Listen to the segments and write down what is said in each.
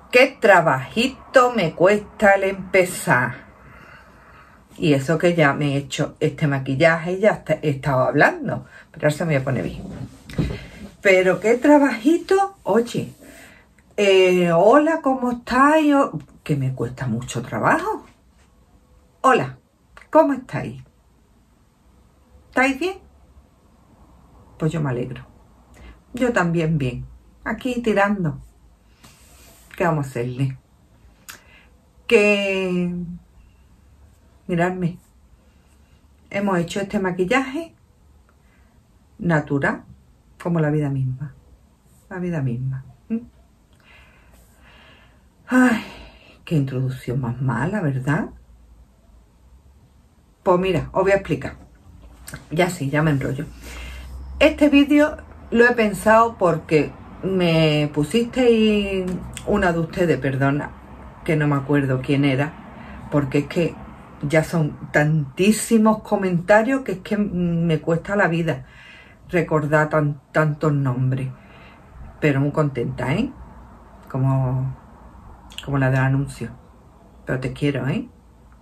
qué trabajito me cuesta el empezar. Y eso que ya me he hecho este maquillaje y ya he estado hablando. Pero ahora se me voy a poner bien. Pero qué trabajito, oye. Hola, ¿cómo estáis? Que me cuesta mucho trabajo. Hola, ¿cómo estáis? ¿Estáis bien? Pues yo me alegro. Yo también bien. Aquí tirando. ¿Qué vamos a hacerle? Que... Miradme. Hemos hecho este maquillaje natural, como la vida misma. La vida misma. Ay, qué introducción más mala, ¿verdad? Pues mira, os voy a explicar. Ya sí, ya me enrollo. Este vídeo lo he pensado porque me pusisteis una de ustedes, perdona, que no me acuerdo quién era, porque es que ya son tantísimos comentarios que es que me cuesta la vida recordar tantos nombres. Pero muy contenta, ¿eh? Como la del anuncio. Pero te quiero, ¿eh?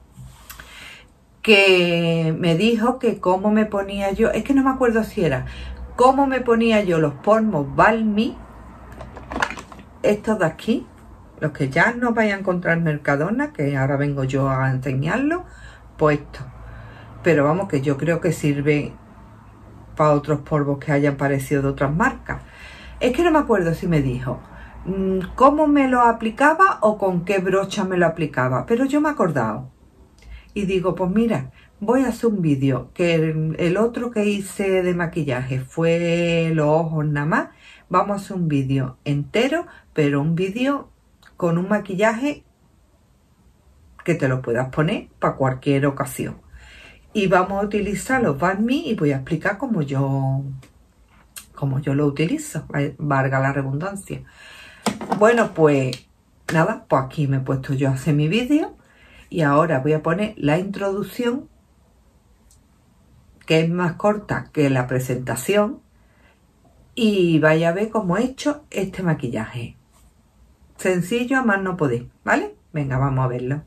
Que me dijo que cómo me ponía yo, es que no me acuerdo si era, cómo me ponía yo los polvos Balmy, estos de aquí, los que ya no vais a encontrar en Mercadona, que ahora vengo yo a enseñarlos, pues esto. Pero vamos, que yo creo que sirve para otros polvos que hayan parecido de otras marcas. Es que no me acuerdo si me dijo cómo me lo aplicaba o con qué brocha me lo aplicaba, pero yo me he acordado. Y digo, pues mira, voy a hacer un vídeo, que el otro que hice de maquillaje fue los ojos nada más. Vamos a hacer un vídeo entero, pero un vídeo con un maquillaje que te lo puedas poner para cualquier ocasión. Y vamos a utilizar los Balmy y voy a explicar cómo yo lo utilizo, valga la redundancia. Bueno, pues nada, pues aquí me he puesto yo a hacer mi vídeo. Y ahora voy a poner la introducción, que es más corta que la presentación. Y vaya a ver cómo he hecho este maquillaje. Sencillo, a más no podéis, ¿vale? Venga, vamos a verlo.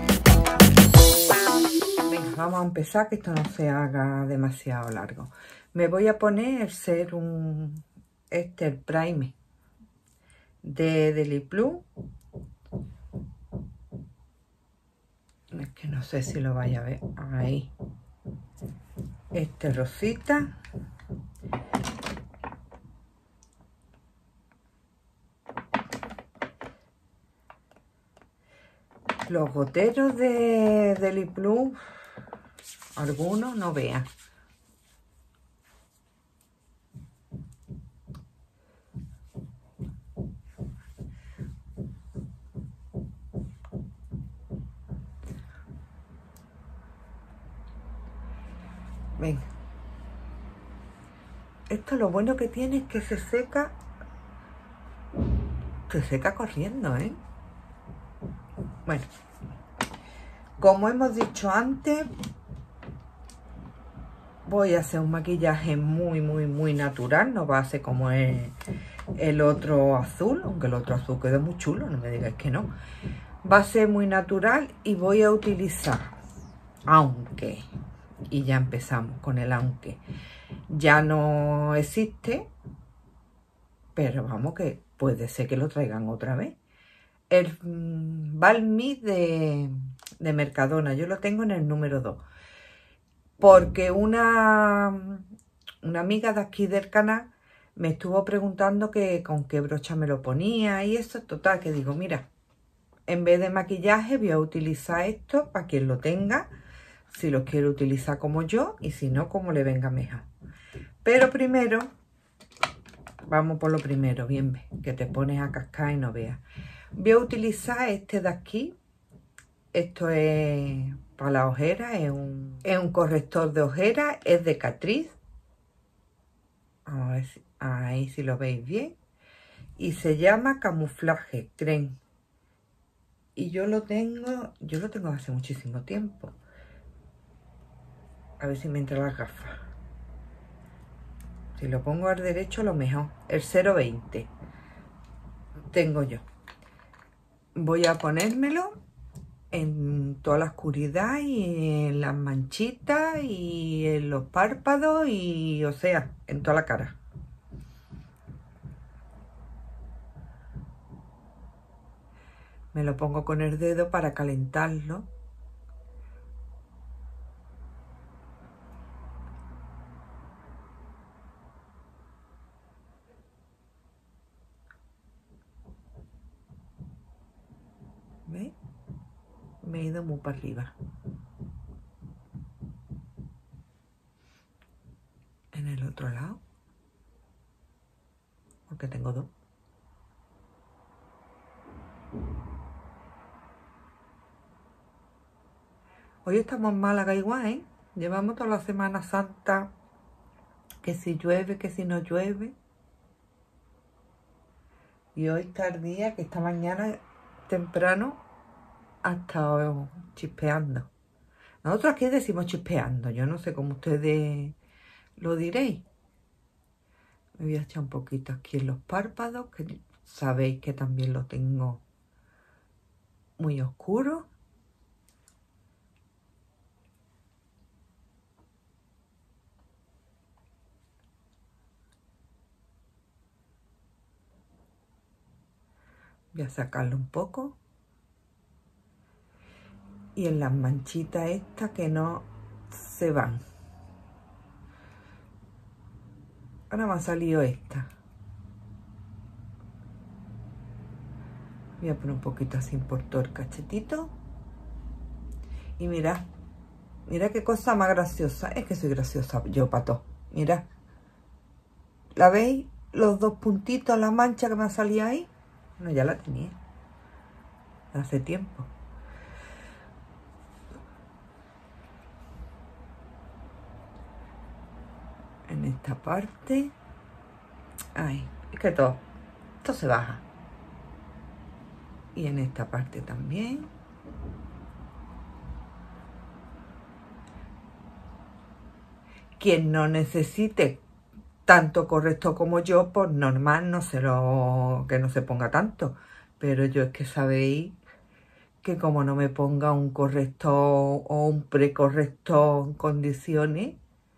Venga, vamos a empezar, que esto no se haga demasiado largo. Me voy a poner el serum, el primer de Deliplum. Es que no sé si lo vaya a ver. Ahí. Este rosita. Los goteros de Deliplum, algunos no vean. Venga. Esto lo bueno que tiene es que se seca corriendo, ¿eh? Bueno, como hemos dicho antes, voy a hacer un maquillaje muy natural. No va a ser como el otro azul, aunque el otro azul quedó muy chulo, no me digáis que no. Va a ser muy natural y voy a utilizar, aunque, y ya empezamos con el aunque, ya no existe, pero vamos, que puede ser que lo traigan otra vez. El Balmy de Mercadona, yo lo tengo en el número 2. Porque una amiga de aquí del canal me estuvo preguntando que con qué brocha me lo ponía y eso, total, que digo, mira, en vez de maquillaje voy a utilizar esto para quien lo tenga, si lo quiere utilizar como yo y si no, como le venga mejor. Pero primero, vamos por lo primero, bien, que te pones a cascar y no veas. Voy a utilizar este de aquí. Esto es para la ojera, es un corrector de ojera, es de Catrice. Vamos a ver si, ahí si lo veis bien. Y se llama Camuflaje Creme. Y yo lo tengo hace muchísimo tiempo. A ver si me entran las gafas. Si lo pongo al derecho, lo mejor. El 0,20 tengo yo. voy a ponérmelo en toda la oscuridad y en las manchitas y en los párpados y, o sea, en toda la cara. Me lo pongo con el dedo para calentarlo. ¿Veis? Me he ido muy para arriba. En el otro lado. Porque tengo dos. Hoy estamos en Málaga igual, ¿eh? Llevamos toda la Semana Santa, que si llueve, que si no llueve. Y hoy está el día que esta mañana temprano ha estado chispeando. Nosotros aquí decimos chispeando, yo no sé cómo ustedes lo diréis. Me voy a echar un poquito aquí en los párpados, que sabéis que también lo tengo muy oscuro. Voy a sacarlo un poco. Y en las manchitas estas que no se van. Ahora me ha salido esta. Voy a poner un poquito así por todo el cachetito. Y mirad, mira qué cosa más graciosa. Es que soy graciosa yo, pato. Mirad. ¿La veis? Los dos puntitos, la mancha que me ha salido ahí. Bueno, ya la tenía. Hace tiempo. En esta parte. Ay, es que todo. Esto se baja. Y en esta parte también. Quien no necesite tanto corrector como yo, pues normal, que no se ponga tanto. Pero yo es que sabéis que como no me ponga un corrector o un precorrector en condiciones,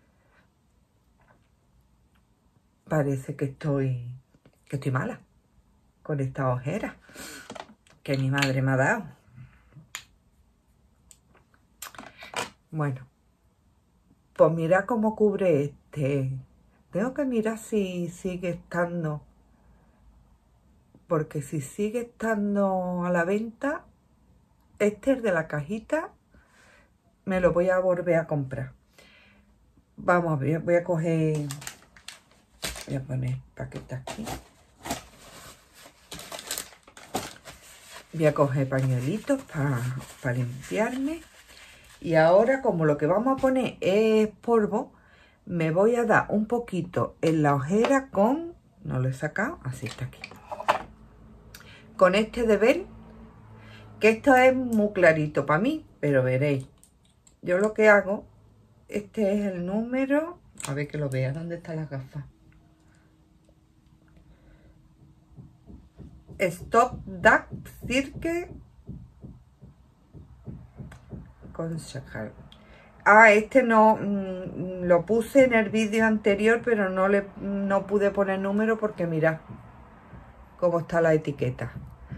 parece que estoy mala con esta ojera que mi madre me ha dado. Bueno, pues mira cómo cubre este. Tengo que mirar si sigue estando, porque si sigue estando a la venta, este es de la cajita, me lo voy a volver a comprar. Vamos a ver, voy a coger, voy a poner paquete aquí. Voy a coger pañuelitos para limpiarme. Y ahora, como lo que vamos a poner es polvo, me voy a dar un poquito en la ojera con... No lo he sacado, así está aquí. Con este de Bell, que esto es muy clarito para mí, pero veréis. Yo lo que hago, este es el número... A ver que lo vea, ¿dónde están las gafas? Stop Dark Circle con Shahar. Este no lo puse en el vídeo anterior, pero no pude poner número porque mirad cómo está la etiqueta.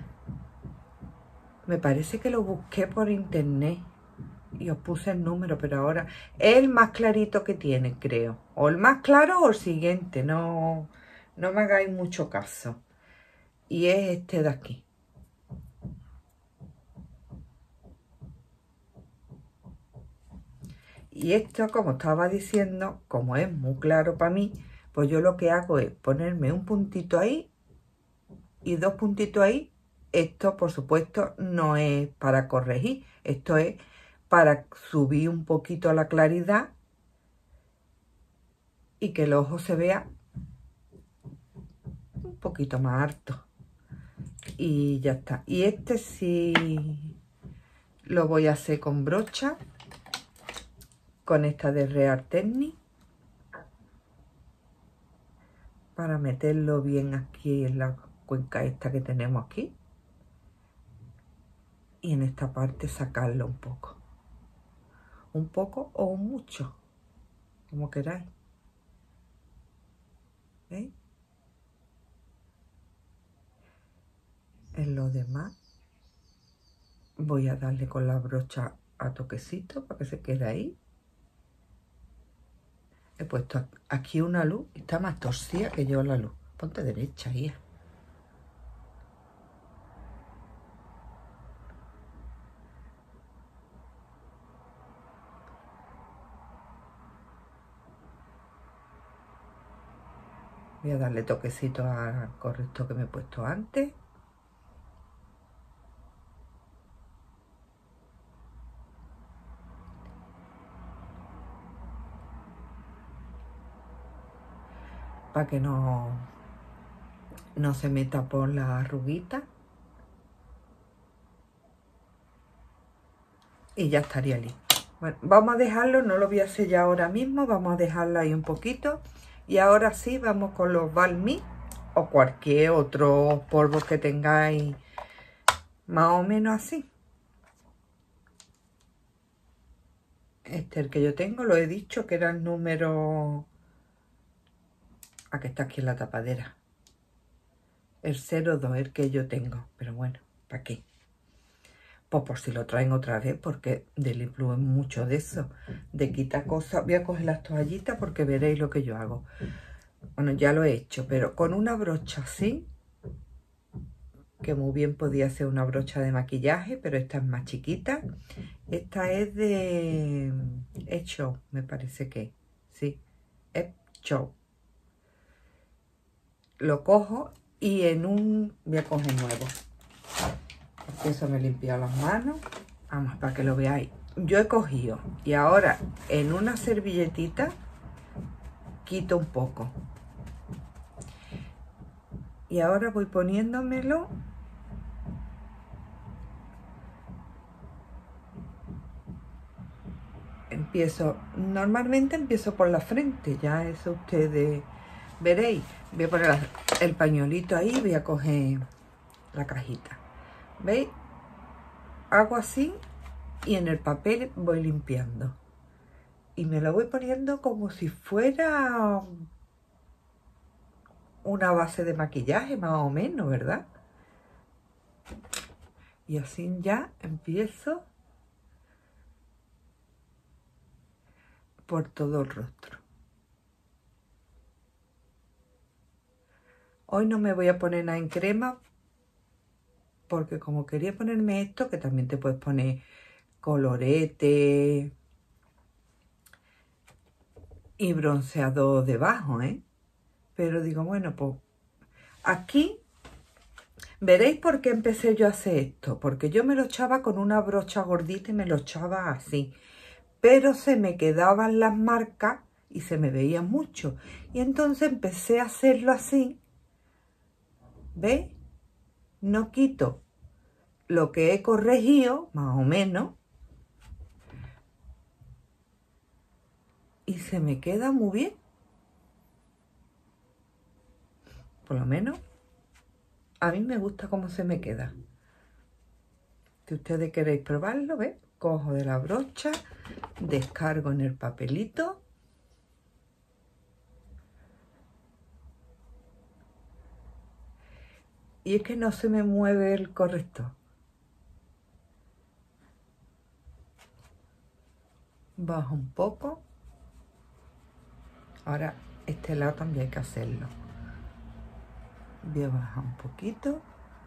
Me parece que lo busqué por internet y os puse el número, pero ahora es el más clarito que tiene, creo. O el más claro o el siguiente, no me hagáis mucho caso. Y es este de aquí. Y esto, como estaba diciendo, como es muy claro para mí, pues yo lo que hago es ponerme un puntito ahí y dos puntitos ahí. Esto, por supuesto, no es para corregir. Esto es para subir un poquito la claridad y que el ojo se vea un poquito más alto. Y ya está. Y este sí lo voy a hacer con brocha. Con esta de Real Technique, para meterlo bien aquí en la cuenca esta que tenemos aquí. y en esta parte sacarlo un poco o mucho, como queráis. ¿Veis? En lo demás voy a darle con la brocha a toquecito para que se quede ahí. He puesto aquí una luz, está más torcida que yo la luz. Ponte derecha, hija. Voy a darle toquecito al corrector que me he puesto antes. Para que no se meta por la arruguita. Y ya estaría listo. Bueno, vamos a dejarlo, no lo voy a sellar ahora mismo, vamos a dejarlo ahí un poquito. Y ahora sí, vamos con los Balmy o cualquier otro polvo que tengáis más o menos así. Este, el que yo tengo, lo he dicho que era el número... Ah, que está aquí en la tapadera. El 02, el que yo tengo. Pero bueno, ¿para qué? Pues por si lo traen otra vez, porque Deli Blue es mucho de eso. De quitar cosas. Voy a coger las toallitas porque veréis lo que yo hago. Bueno, ya lo he hecho, pero con una brocha así, que muy bien podía ser una brocha de maquillaje, pero esta es más chiquita. Esta es de Show, me parece que sí, es Show. Lo cojo y en un... voy a coger nuevo, porque eso me he limpiado las manos. Vamos, para que lo veáis. Yo he cogido y ahora en una servilletita quito un poco. Y ahora voy poniéndomelo normalmente empiezo por la frente, ya eso ustedes veréis. Voy a poner el pañuelito ahí, voy a coger la cajita. ¿Veis? Hago así y en el papel voy limpiando. Y me lo voy poniendo como si fuera una base de maquillaje, más o menos, ¿verdad? Y así ya empiezo por todo el rostro. Hoy no me voy a poner nada en crema, porque como quería ponerme esto, que también te puedes poner colorete y bronceador debajo, ¿eh? Pero digo, bueno, pues aquí veréis por qué empecé yo a hacer esto. Porque yo me lo echaba con una brocha gordita y me lo echaba así. Pero se me quedaban las marcas y se me veía mucho. Y entonces empecé a hacerlo así. ¿Veis? No quito lo que he corregido, más o menos. Y se me queda muy bien. Por lo menos a mí me gusta cómo se me queda. Si ustedes queréis probarlo, ¿ves? Cojo de la brocha, descargo en el papelito. Y es que no se me mueve el corrector. Bajo un poco. Ahora este lado también hay que hacerlo. Voy a bajar un poquito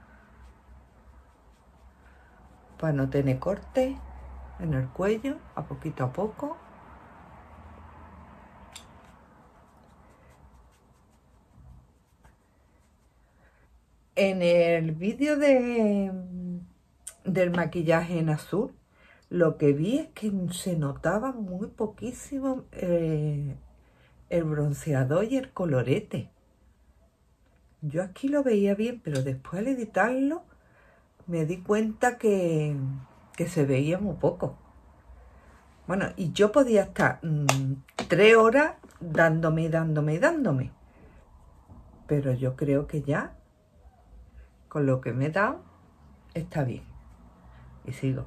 para no tener corte en el cuello, a poco. En el vídeo del maquillaje en azul, lo que vi es que se notaba muy poquísimo el bronceador y el colorete. Yo aquí lo veía bien, pero después al editarlo me di cuenta que se veía muy poco. Bueno, y yo podía estar 3 horas dándome. Pero yo creo que ya, con lo que me he dado, está bien. Y sigo.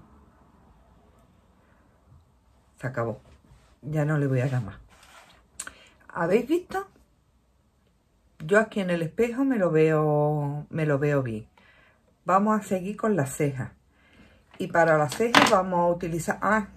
Se acabó. Ya no le voy a dar más. ¿Habéis visto? Yo aquí en el espejo me lo veo bien. Vamos a seguir con las cejas. Y para las cejas vamos a utilizar...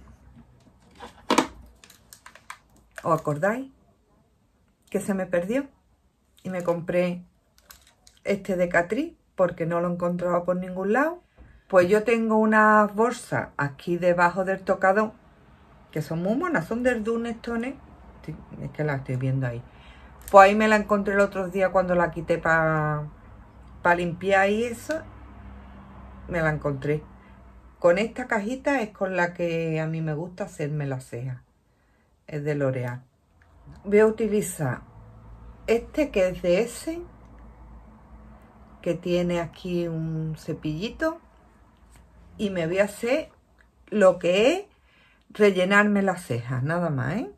¿os acordáis? Que se me perdió. Y me compré este de Catrice porque no lo encontraba por ningún lado. Pues yo tengo unas bolsas aquí debajo del tocador que son muy monas, son del Dunestone. Es que la estoy viendo ahí. Pues ahí me la encontré el otro día cuando la quité para limpiar y eso. Me la encontré. Con esta cajita es con la que a mí me gusta hacerme las cejas. Es de L'Oreal. Voy a utilizar este que es de Essence, que tiene aquí un cepillito. Y me voy a hacer lo que es rellenarme las cejas, nada más, ¿eh?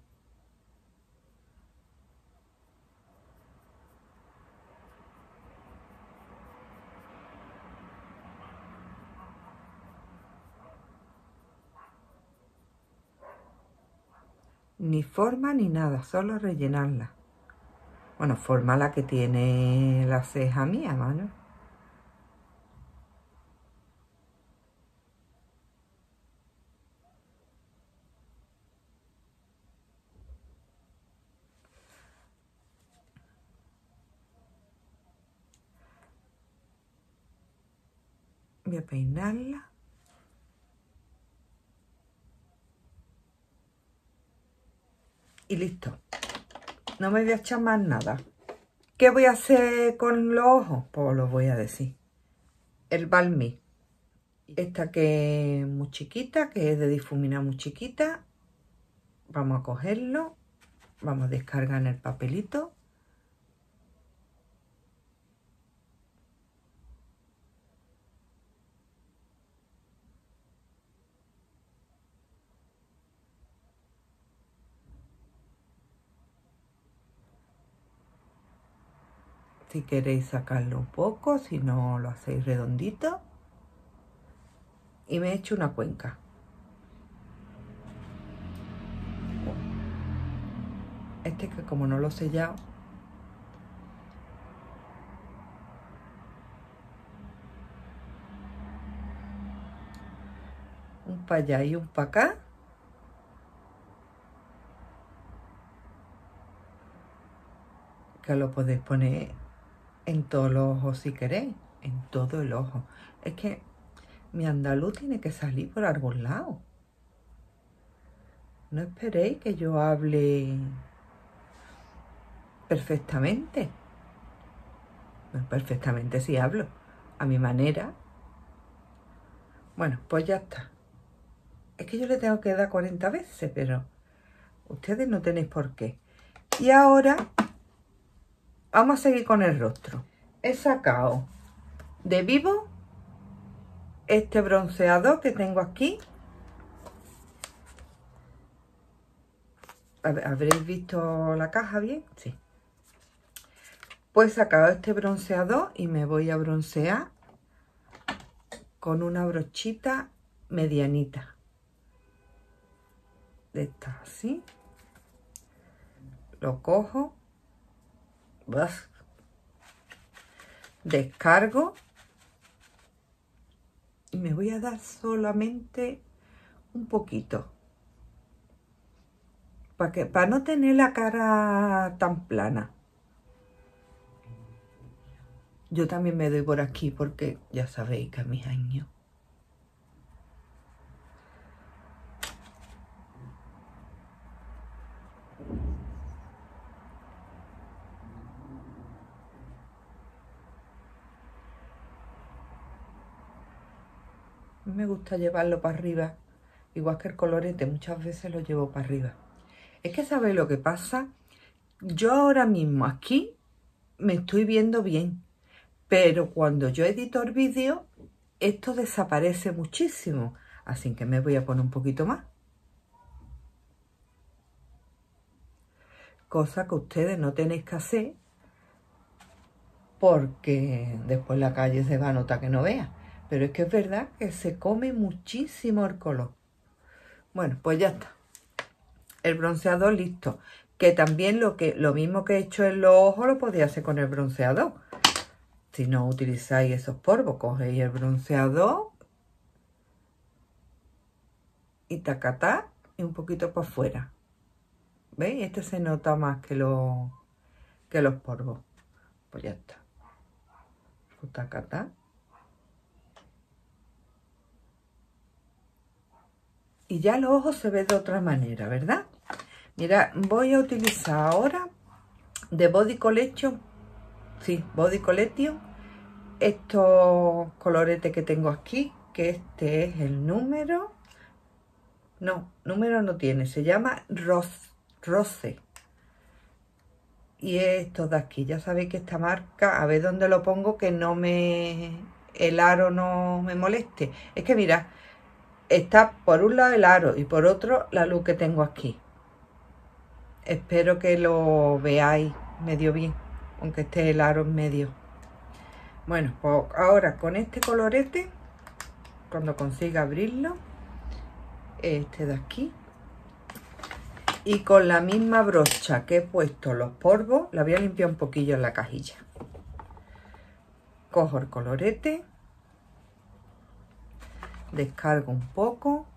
Ni forma ni nada, solo rellenarla. Bueno, forma la que tiene la ceja mía, ¿vale? Voy a peinarla. Y listo. No me voy a echar más nada. ¿Qué voy a hacer con los ojos? Pues lo voy a decir. El Balmy. Esta que es muy chiquita, que es de difuminar muy chiquita. Vamos a cogerlo. Vamos a descargar en el papelito. Si queréis sacarlo un poco, si no lo hacéis redondito. Y me he hecho una cuenca. Este que como no lo he sellado, un para allá y un para acá. Que lo podéis poner en todos los ojos si queréis, en todo el ojo. Es que mi andaluz tiene que salir por algún lado. No esperéis que yo hable perfectamente. Bueno, perfectamente sí hablo, a mi manera. Bueno, pues ya está. Es que yo le tengo que dar 40 veces, pero ustedes no tenéis por qué. Y ahora vamos a seguir con el rostro. He sacado de Vivo este bronceador que tengo aquí. ¿Habréis visto la caja bien? Sí. Pues he sacado este bronceador y me voy a broncear con una brochita medianita. De esta, así. Lo cojo. Descargo. Y me voy a dar solamente un poquito. Para no tener la cara tan plana. Yo también me doy por aquí porque ya sabéis que a mis años. Me gusta llevarlo para arriba. Igual que el colorete, muchas veces lo llevo para arriba. Es que ¿sabéis lo que pasa? Yo ahora mismo aquí me estoy viendo bien. Pero cuando yo edito el vídeo, esto desaparece muchísimo. Así que me voy a poner un poquito más. Cosa que ustedes no tenéis que hacer porque después la calle se va a notar que no vea. Pero es que es verdad que se come muchísimo el color. Bueno, pues ya está. El bronceador listo. Que también lo mismo que he hecho en los ojos lo podía hacer con el bronceador. Si no utilizáis esos polvos, cogéis el bronceador y tacatá y un poquito para afuera. ¿Veis? Este se nota más que los polvos. Pues ya está. Tacatá. Y ya los ojos se ven de otra manera, ¿verdad? Mira, voy a utilizar ahora de Body Collection, sí, Body Collection, estos coloretes que tengo aquí, que este es el número, no, número no tiene, se llama Rose. Y estos de aquí, ya sabéis que esta marca, a ver dónde lo pongo, que no me, el aro no me moleste. Es que mira, está por un lado el aro y por otro la luz que tengo aquí. Espero que lo veáis medio bien, aunque esté el aro en medio. Bueno, pues ahora con este colorete, cuando consiga abrirlo, este de aquí, y con la misma brocha que he puesto los polvos, la voy a limpiar un poquillo en la cajilla. Cojo el colorete, descargo un poco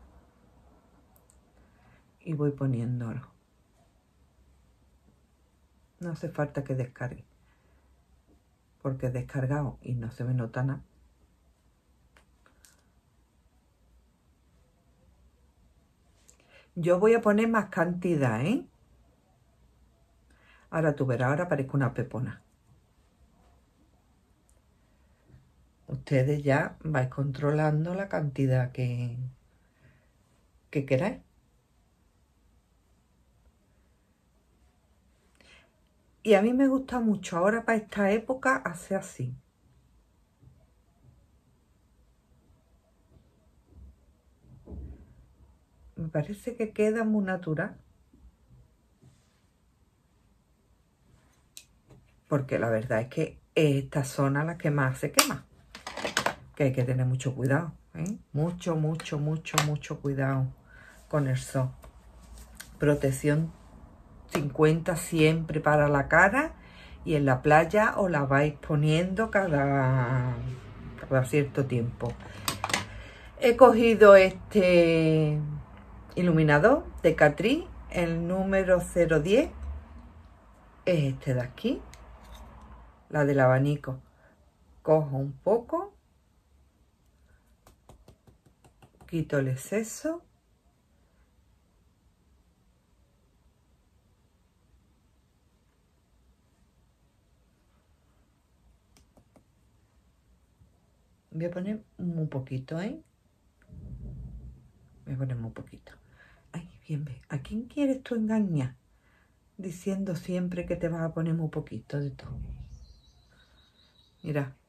y voy poniéndolo. No hace falta que descargue, porque he descargado y no se me nota nada. Yo voy a poner más cantidad, ¿eh? Ahora tú verás, ahora parezco una pepona. Ustedes ya vais controlando la cantidad que queráis. Y a mí me gusta mucho ahora para esta época hacer así. Me parece que queda muy natural. Porque la verdad es que esta zona es la que más se quema. Que hay que tener mucho cuidado, ¿eh? Mucho, mucho, mucho, mucho cuidado con el sol. Protección 50 siempre para la cara. Y en la playa os la vais poniendo cada cierto tiempo. He cogido este iluminador de Catrice, el número 010. Es este de aquí, la del abanico. Cojo un poco, quito el exceso voy a poner un poquito, ¿eh? Voy a poner muy poquito. Ay, bien, ve. ¿A quién quieres tú engañar? Diciendo siempre que te vas a poner muy poquito de todo. Mira.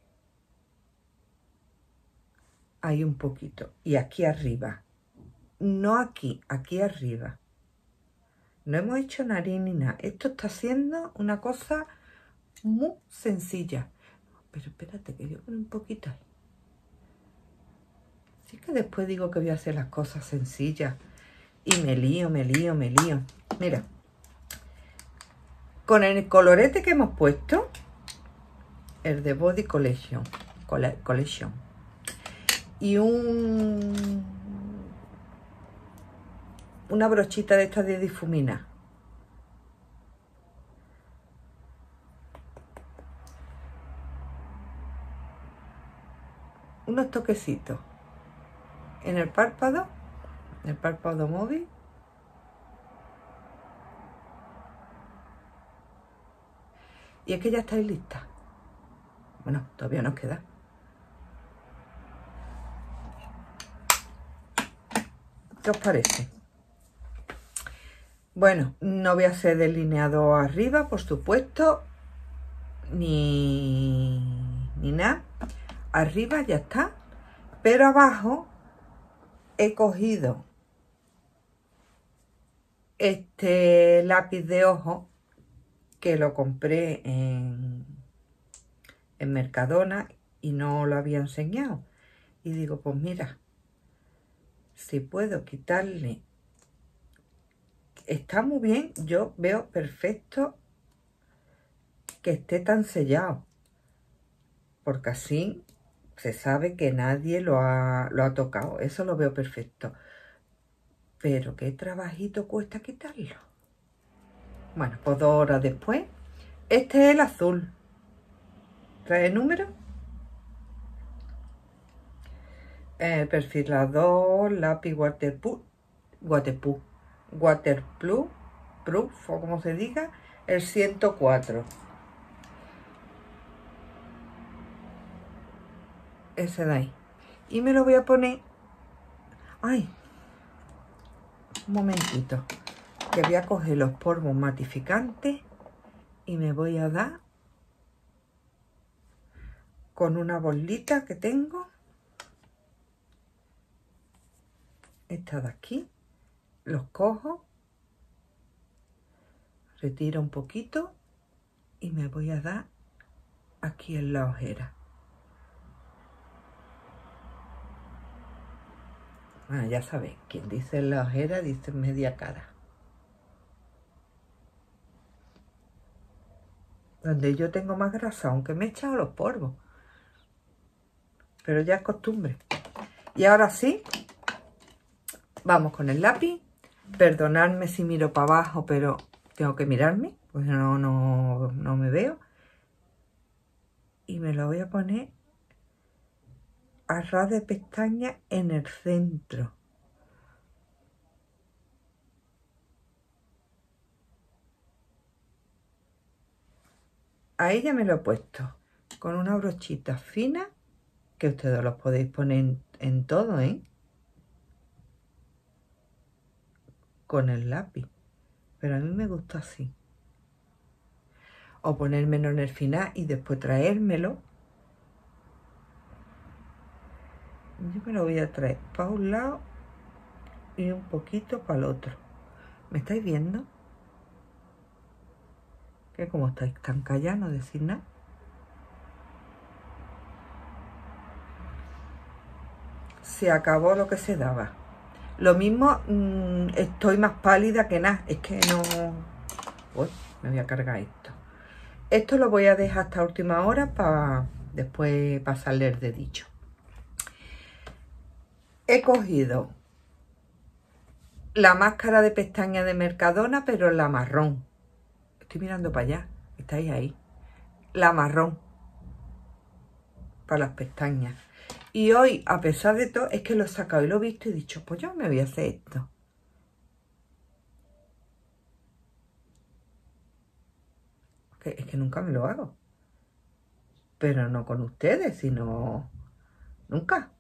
Ahí un poquito. Y aquí arriba. No aquí, aquí arriba. No hemos hecho nariz ni nada. Esto está siendo una cosa muy sencilla. Pero espérate, que voy a poner un poquito ahí. Sí que después digo que voy a hacer las cosas sencillas. Y me lío. Mira. Con el colorete que hemos puesto, el de Body Collection. Y una brochita de estas de difuminar. Unos toquecitos en el párpado móvil. Y es que ya estáis listas. Bueno, todavía nos queda. ¿Qué os parece? Bueno, no voy a hacer delineado arriba, por supuesto, ni nada. Arriba ya está, pero abajo he cogido este lápiz de ojo que lo compré en Mercadona y no lo había enseñado. y digo, pues mira, si puedo quitarle, está muy bien, yo veo perfecto que esté tan sellado, porque así se sabe que nadie lo ha tocado, eso lo veo perfecto. Pero qué trabajito cuesta quitarlo. Bueno, pues 2 horas después, este es el azul. ¿Trae número? Perfilador, lápiz waterproof, proof, o como se diga, el 104. Ese de ahí. Y me lo voy a poner... ¡Ay! Un momentito. Que voy a coger los polvos matificantes y me voy a dar con una bolita que tengo. Esta de aquí. Los cojo. Retiro un poquito y me voy a dar aquí en la ojera. Bueno, ya sabéis, quien dice en la ojera dice en media cara. Donde yo tengo más grasa, aunque me he echado los polvos. Pero ya es costumbre. Y ahora sí, vamos con el lápiz. Perdonadme si miro para abajo, pero tengo que mirarme, pues no me veo. Y me lo voy a poner a ras de pestaña en el centro. Ahí ya me lo he puesto. Con una brochita fina, que ustedes los podéis poner en todo, ¿eh? Con el lápiz. Pero a mí me gusta así. O ponérmelo en el final y después traérmelo. Yo me lo voy a traer para un lado y un poquito para el otro. ¿Me estáis viendo? Que como estáis tan callados, no decís nada. Se acabó lo que se daba. Lo mismo, estoy más pálida que nada. Es que no... Uy, me voy a cargar esto. Esto lo voy a dejar hasta última hora para después pasarle el dedillo. He cogido la máscara de pestaña de Mercadona, pero la marrón. Estoy mirando para allá. Estáis ahí. La marrón. Para las pestañas. Y hoy, a pesar de todo, es que lo he sacado y lo he visto y he dicho, pues yo me voy a hacer esto. Es que nunca me lo hago. Pero no con ustedes, sino... Nunca.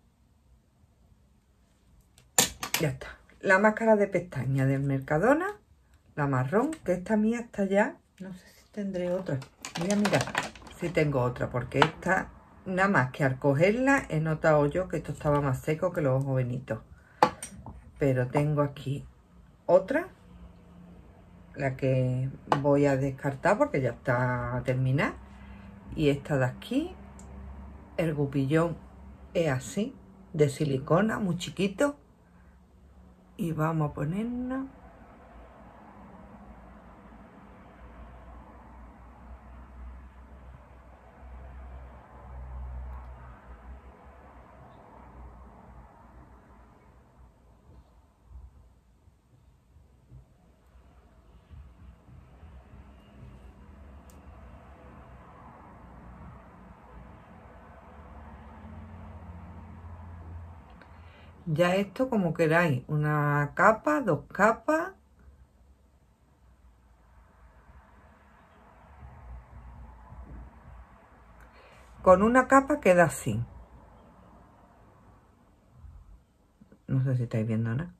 Ya está. La máscara de pestaña del Mercadona. La marrón, que esta mía está ya... No sé si tendré otra. Voy a mirar si tengo otra, porque esta... Nada más que al cogerla he notado yo que esto estaba más seco que los jovenitos. Pero tengo aquí otra. La que voy a descartar porque ya está terminada. Y esta de aquí. El gupillón es así. De silicona, muy chiquito. Y vamos a ponerla. Ya esto como queráis, una capa, 2 capas. Con una capa queda así. No sé si estáis viendo nada.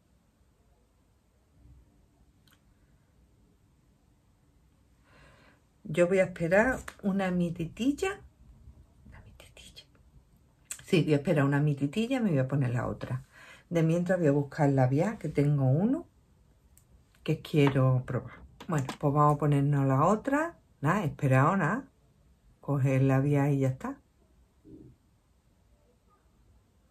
Yo voy a esperar una mititilla. Sí, voy a esperar una mititilla y me voy a poner la otra. De mientras voy a buscar el labial, que tengo uno que quiero probar. Bueno, pues vamos a ponernos la otra. Nada, esperado nada. Coger el labial y ya está.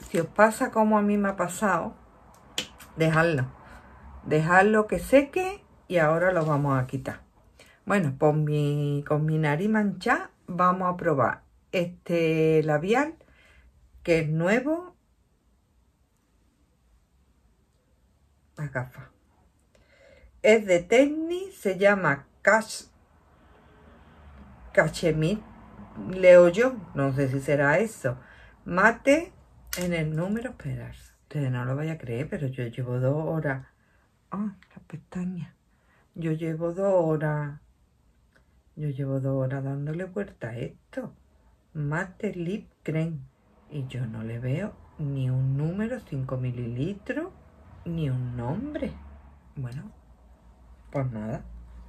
si os pasa como a mí me ha pasado, dejadlo que seque y ahora lo vamos a quitar. Bueno, pues con mi nariz manchada vamos a probar este labial que es nuevo. Las gafas. Es de Technic, se llama Cachemir, leo yo, no sé si será eso. Mate en el número, esperar. Ustedes no lo vayan a creer, pero yo llevo 2 horas. Ay, las pestañas. Yo llevo 2 horas. Dándole vuelta a esto. Mate Lip Cream. Y yo no le veo ni un número, 5 mililitros, ni un nombre. Bueno, pues nada.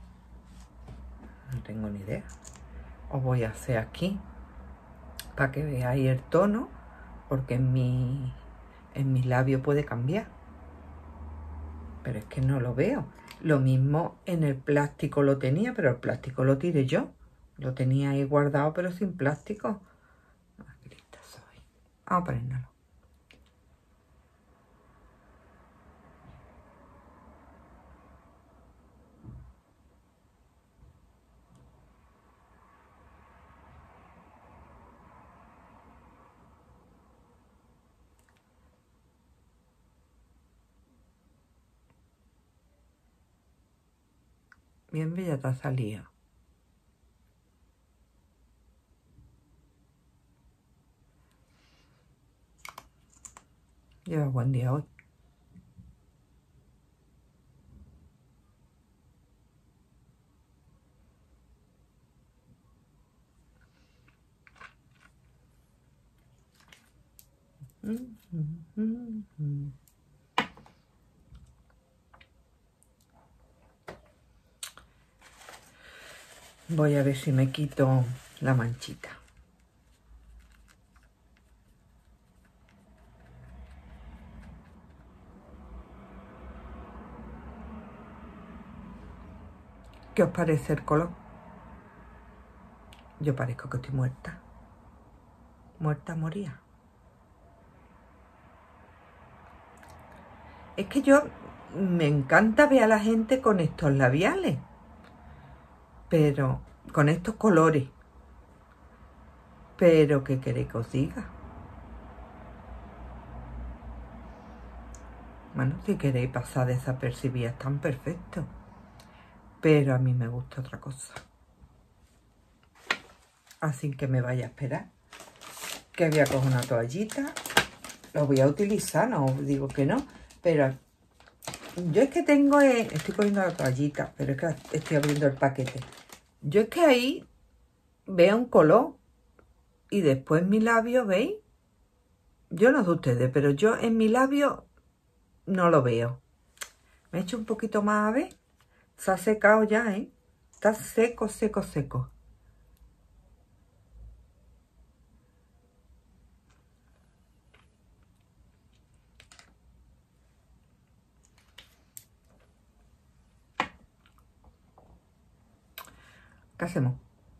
No tengo ni idea. Os voy a hacer aquí para que veáis el tono, porque en mis labios puede cambiar. Pero es que no lo veo. Lo mismo en el plástico lo tenía, pero el plástico lo tiré yo. Lo tenía ahí guardado, pero sin plástico. Ah, qué lista soy. Vamos a ponérnoslo. Bien bella te ha salido. Lleva buen día hoy. Voy a ver si me quito la manchita. ¿Qué os parece el color? Yo parezco que estoy muerta. Muerta, moría. Es que yo me encanta ver a la gente con estos labiales. Pero con estos colores. Pero ¿qué queréis que os diga? Bueno, si queréis pasar desapercibidas, están perfectos. Pero a mí me gusta otra cosa. Así que me vaya a esperar. Que voy a coger una toallita. Lo voy a utilizar, no os digo que no. Pero yo es que tengo... estoy cogiendo la toallita, pero es que estoy abriendo el paquete. Yo es que ahí veo un color. Y después mi labio, ¿veis? Yo no sé ustedes, pero yo en mi labio no lo veo. Me he hecho un poquito más, a ver. Se ha secado ya, ¿eh? Está seco, seco, seco. ¿Qué hacemos?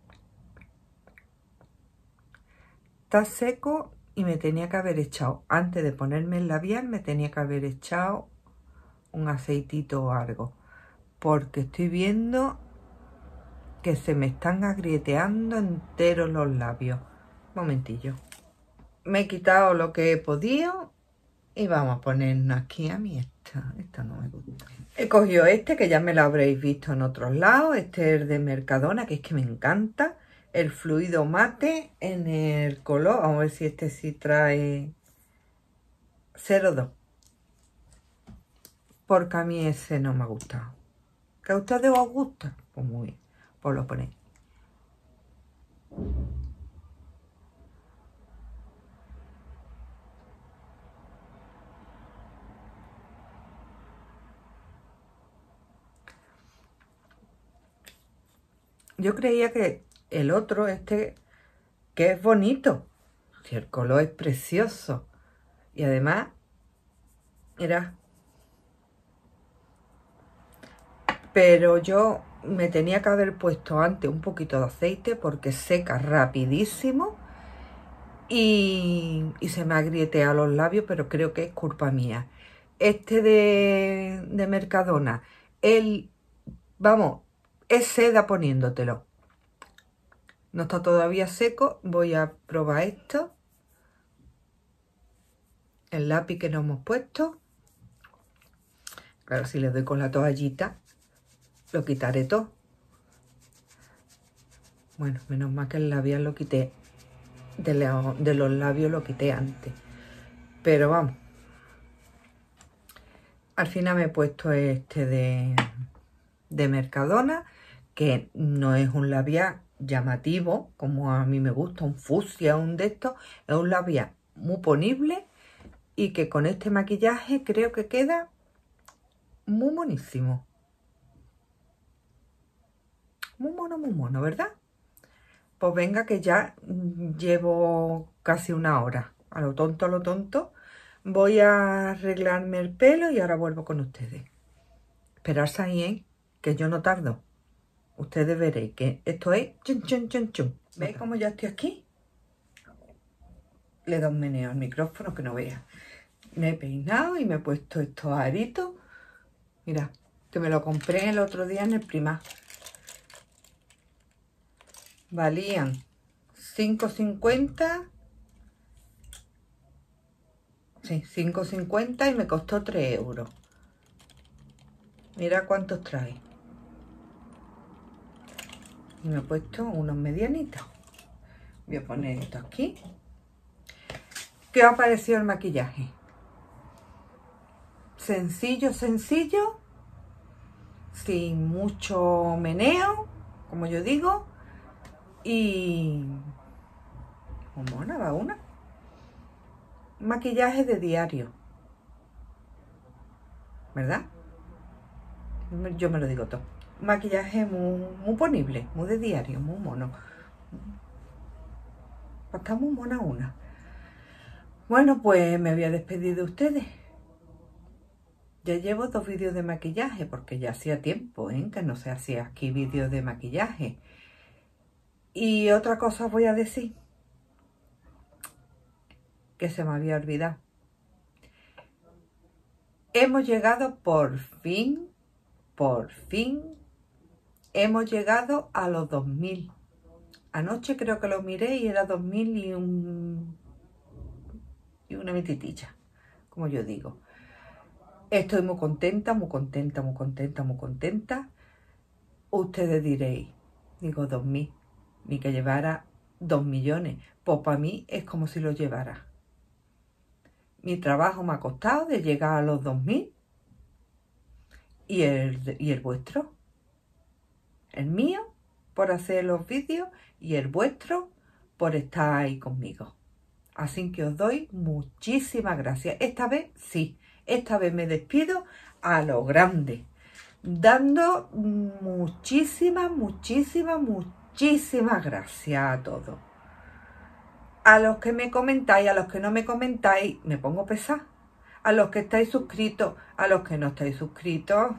Está seco y me tenía que haber echado, antes de ponerme el labial, me tenía que haber echado un aceitito o algo. Porque estoy viendo que se me están agrieteando enteros los labios. Un momentillo. Me he quitado lo que he podido y vamos a ponernos aquí a mí esta. Esta no me gusta. He cogido este que ya me lo habréis visto en otros lados. Este es de Mercadona, que es que me encanta. El fluido mate en el color. Vamos a ver si este sí trae 02. Porque a mí ese no me ha gustado. ¿Que a ustedes os gusta? Pues muy bien. Pues lo ponéis. Yo creía que el otro, este, que es bonito. Si el color es precioso. Y además, mira. Pero yo me tenía que haber puesto antes un poquito de aceite porque seca rapidísimo. y se me ha grieteado los labios, pero creo que es culpa mía. Este de Mercadona, vamos, es seda poniéndotelo. No está todavía seco, voy a probar esto. El lápiz que nos hemos puesto. Claro, si le doy con la toallita, lo quitaré todo. Bueno, menos mal que el labial lo quité. De los labios lo quité antes. Pero vamos. Al final me he puesto este de Mercadona, que no es un labial llamativo, como a mí me gusta, un fucsia, un de estos. Es un labial muy ponible y que con este maquillaje creo que queda muy monísimo. Muy mono, ¿verdad? Pues venga, que ya llevo casi una hora. A lo tonto. Voy a arreglarme el pelo y ahora vuelvo con ustedes. Esperarse ahí, ¿eh? Que yo no tardo. Ustedes veréis que esto es chun, chun, chun, chun. ¿Veis cómo ya estoy aquí? Le doy un meneo al micrófono que no vea. Me he peinado y me he puesto estos aritos. Mira, que me lo compré el otro día en el Primark. Valían 5,50. Sí, 5,50 y me costó 3 euros. Mira cuántos trae. Y me he puesto unos medianitos. Voy a poner esto aquí. ¿Qué os ha parecido el maquillaje? Sencillo, sin mucho meneo, como yo digo. Y... mona, va una. Maquillaje de diario. ¿Verdad? Yo me lo digo todo. Maquillaje muy ponible, muy de diario, muy mono. Está muy mona una. Bueno, pues me voy a despedir de ustedes. Ya llevo 2 vídeos de maquillaje, porque ya hacía tiempo, que no se hacía aquí vídeos de maquillaje. Y otra cosa os voy a decir, que se me había olvidado. Hemos llegado por fin, hemos llegado a los 2000. Anoche creo que lo miré y era 2000 y una mititilla, como yo digo. Estoy muy contenta. Ustedes diréis, digo 2000, ni que llevara 2 millones. Pues para mí es como si lo llevara. Mi trabajo me ha costado de llegar a los 2000. ¿Y el vuestro? El mío por hacer los vídeos y el vuestro por estar ahí conmigo. Así que os doy muchísimas gracias. Esta vez sí, esta vez me despido a lo grande, dando muchísimas gracias a todos. A los que me comentáis, a los que no me comentáis, me pongo pesada. A los que estáis suscritos, a los que no estáis suscritos.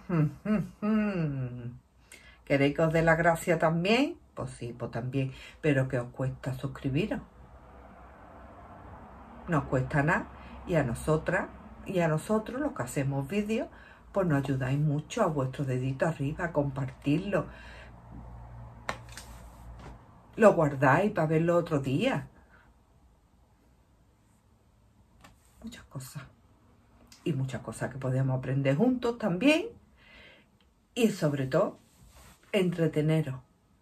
¿Queréis que os dé la gracia también? Pues sí, pues también. Pero ¿qué os cuesta suscribiros? No os cuesta nada. Y a nosotras y a nosotros, los que hacemos vídeos, pues nos ayudáis mucho a vuestro dedito arriba, a compartirlo. Lo guardáis para verlo otro día. Muchas cosas. Y muchas cosas que podemos aprender juntos también. Y sobre todo, entreteneros.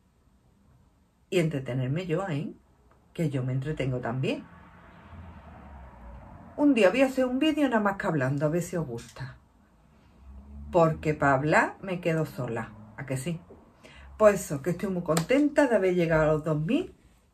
Y entretenerme yo, que yo me entretengo también. Un día voy a hacer un vídeo nada más que hablando, a ver si os gusta. Porque para hablar me quedo sola, ¿a que sí? Pues eso, que estoy muy contenta de haber llegado a los 2000.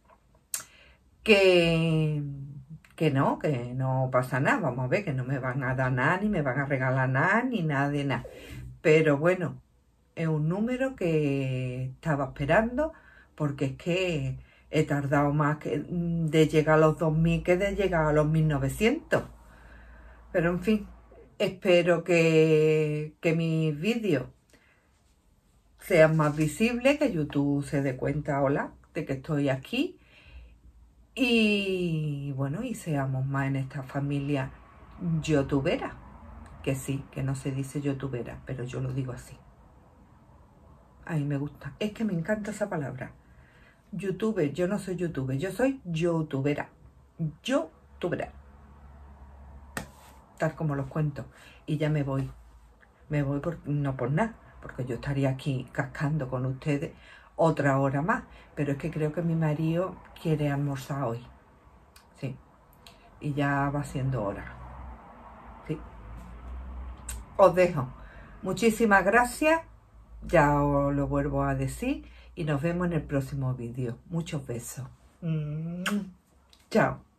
Que no pasa nada, vamos a ver, que no me van a dar nada, ni me van a regalar nada, ni nada de nada. Pero bueno, es un número que estaba esperando, porque es que he tardado más de llegar a los 2000 que de llegar a los 1900. Pero en fin, espero que mis vídeos sean más visibles, que YouTube se dé cuenta, hola, de que estoy aquí. Y bueno, y seamos más en esta familia youtubera. Que sí, que no se dice youtubera, pero yo lo digo así. A mí me gusta. Es que me encanta esa palabra. YouTube, yo no soy youtuber, yo soy youtubera. Youtubera. Tal como los cuento. Y ya me voy. Me voy no por nada, porque yo estaría aquí cascando con ustedes otra hora más. Pero es que creo que mi marido quiere almorzar hoy. Sí. Y ya va siendo hora. Sí. Os dejo. Muchísimas gracias. Ya os lo vuelvo a decir. Y nos vemos en el próximo vídeo. Muchos besos. Chao.